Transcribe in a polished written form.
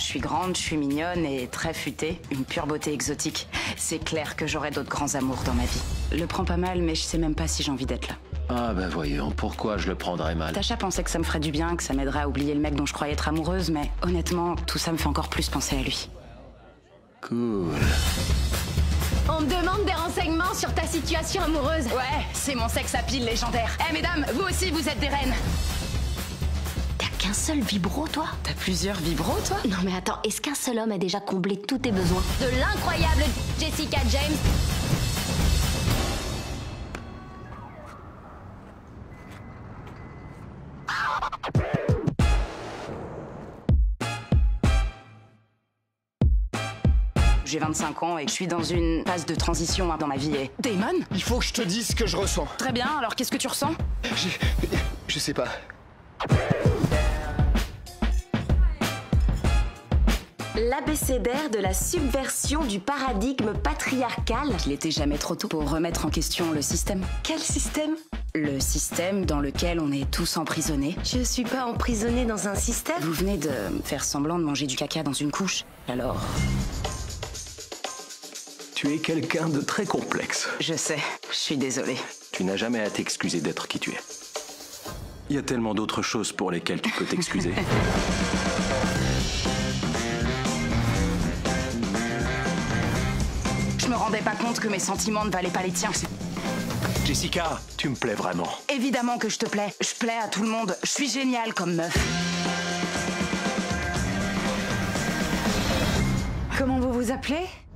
suis grande, je suis mignonne et très futée. Une pure beauté exotique. C'est clair que j'aurai d'autres grands amours dans ma vie. Le prends pas mal, mais je sais même pas si j'ai envie d'être là. Ah ben voyons, pourquoi je le prendrais mal? Tasha pensait que ça me ferait du bien, que ça m'aiderait à oublier le mec dont je croyais être amoureuse, mais honnêtement, tout ça me fait encore plus penser à lui. Cool. On me demande des renseignements sur ta situation amoureuse. Ouais, c'est mon sex appeal légendaire. Eh mesdames, vous aussi vous êtes des reines. T'as qu'un seul vibro, toi? T'as plusieurs vibros, toi? Non mais attends, est-ce qu'un seul homme a déjà comblé tous tes besoins? De l'incroyable Jessica James. J'ai 25 ans et je suis dans une phase de transition dans ma vie. Et Damon? Il faut que je te dise ce que je ressens. Très bien, alors qu'est-ce que tu ressens? Je sais pas. L'abécédaire de la subversion du paradigme patriarcal. Il était jamais trop tôt pour remettre en question le système. Quel système? Le système dans lequel on est tous emprisonnés. Je suis pas emprisonnée dans un système. Vous venez de faire semblant de manger du caca dans une couche. Alors... Tu es quelqu'un de très complexe. Je sais, je suis désolée. Tu n'as jamais à t'excuser d'être qui tu es. Il y a tellement d'autres choses pour lesquelles tu peux t'excuser. Je me rendais pas compte que mes sentiments ne valaient pas les tiens. Jessica, tu me plais vraiment. Évidemment que je te plais. Je plais à tout le monde. Je suis géniale comme meuf. Comment vous vous appelez?